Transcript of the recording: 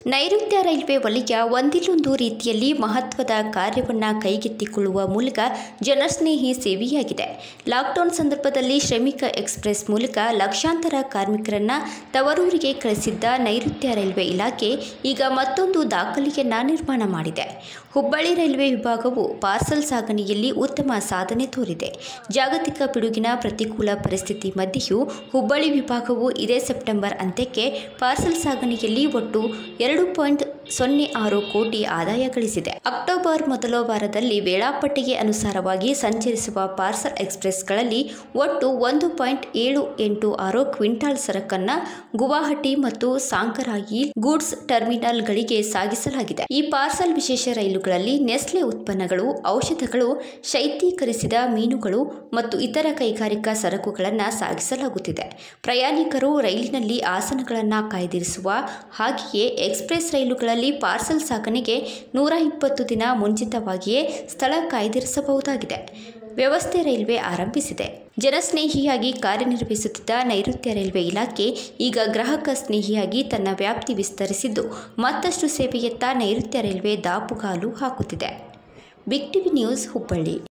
ನೈಋತ್ಯ ರೈಲ್ವೆ ವಲಯ ಒಂದಿಲ್ಲೊಂದು ರೀತಿಯಲ್ಲಿ ಮಹತ್ವದ ಕಾರ್ಯವನ್ನು ಕೈಗೆತ್ತಿಕೊಳ್ಳುವ ಮೂಲಕ ಜನಸ್ನೇಹಿ ಸೇವೆಯಾಗಿದೆ. ಲಾಕ್ಡೌನ್ ಸಂದರ್ಭದಲ್ಲಿ ಶ್ರಮಿಕ ಎಕ್ಸ್‌ಪ್ರೆಸ್ ಮೂಲಕ ಲಕ್ಷಾಂತರ ಕಾರ್ಮಿಕರನ್ನ ತವರೂರಿಗೆ ಕಳಿಸಿದ್ದ ನೈಋತ್ಯ ರೈಲ್ವೆ ಇಲಾಖೆ ಈಗ ಮತ್ತೊಂದು ದಾಖಲೆಯನ್ನ ನಿರ್ಮಾಣ ಮಾಡಿದೆ. ಹುಬ್ಬಳ್ಳಿ ರೈಲ್ವೆ ವಿಭಾಗವು ಪಾರ್ಸಲ್ ಸಾಗಣೆಯಲ್ಲಿ ಉತ್ತಮ ಸಾಧನೆ ತೋರಿದೆ. ಜಾಗತಿಕ ಪಿಡುಗಿನ ಪ್ರತಿಕೂಲ ಪರಿಸ್ಥಿತಿ ಮಧ್ಯೆಯೂ ಹುಬ್ಬಳ್ಳಿ ವಿಭಾಗವು ಇದೇ ಸೆಪ್ಟೆಂಬರ್ ಅಂತ್ಯಕ್ಕೆ ಪಾರ್ಸಲ್ ಸಾಗಣೆಯಲ್ಲಿ ಒಟ್ಟು 2.06 ಕೋಟಿ ಆದಾಯ ಗಳಿಸಿದೆ. ಅಕ್ಟೋಬರ್ ಮೊದಲ ವಾರದಲ್ಲಿ ವೇಳಾಪಟ್ಟಿಗೆ ಅನುಸಾರವಾಗಿ ಸಂಚರಿಸುವ ಪಾರ್ಸಲ್ ಎಕ್ಸ್‌ಪ್ರೆಸ್‌ಗಳಲ್ಲಿ ಒಟ್ಟು 1.786 ಕ್ವಿಂಟಾಲ್ ಸರಕನ್ನು ಗುವಾಹಟಿ ಮತ್ತು ಸಾಂಕರಾಯಿ ಗೂಡ್ಸ್ ಟರ್ಮಿನಲ್ಗಳಿಗೆ ಸಾಗಿಸಲಾಗಿದೆ. ಈ ಪಾರ್ಸಲ್ ವಿಶೇಷ ರೈಲುಗಳಲ್ಲಿ ನೆಸ್ಲೆ ಉತ್ಪನ್ನಗಳು, ಔಷಧಗಳು, ಶೈತ್ಯೀಕರಿಸಿದ ಮೀನುಗಳು ಮತ್ತು ಇತರ ಕೈಗಾರಿಕಾ ಸರಕುಗಳನ್ನು ಸಾಗಿಸಲಾಗುತ್ತಿದೆ. ಪ್ರಯಾಣಿಕರು ರೈಲಿನಲ್ಲಿ ಆಸನಗಳನ್ನು ಕಾಯ್ದಿರಿಸುವ ಹಾಗೆಯೇ ಎಕ್ಸ್‌ಪ್ರೆಸ್ ರೈಲುಗಳಲ್ಲಿ ಪಾರ್ಸಲ್ ಸಾಗಣೆಗೆ 120 ದಿನ ಮುಂಚಿತವಾಗಿಯೇ ಸ್ಥಳ ಕಾಯ್ದಿರಿಸಬಹುದಾಗಿದೆ ವ್ಯವಸ್ಥೆ ರೈಲ್ವೆ ಆರಂಭಿಸಿದೆ. ಜನಸ್ನೇಹಿಯಾಗಿ ಕಾರ್ಯನಿರ್ವಹಿಸುತ್ತಿದ್ದ ನೈಋತ್ಯ ರೈಲ್ವೆ ಇಲಾಖೆ ಈಗ ಗ್ರಾಹಕ ಸ್ನೇಹಿಯಾಗಿ ತನ್ನ ವ್ಯಾಪ್ತಿ ವಿಸ್ತರಿಸಿದ್ದು ಮತ್ತಷ್ಟು ಸೇವೆಯತ್ತ ನೈಋತ್ಯ ರೈಲ್ವೆ ದಾಪುಗಾಲು ಹಾಕುತ್ತಿದೆ. Big TV news Hubballi.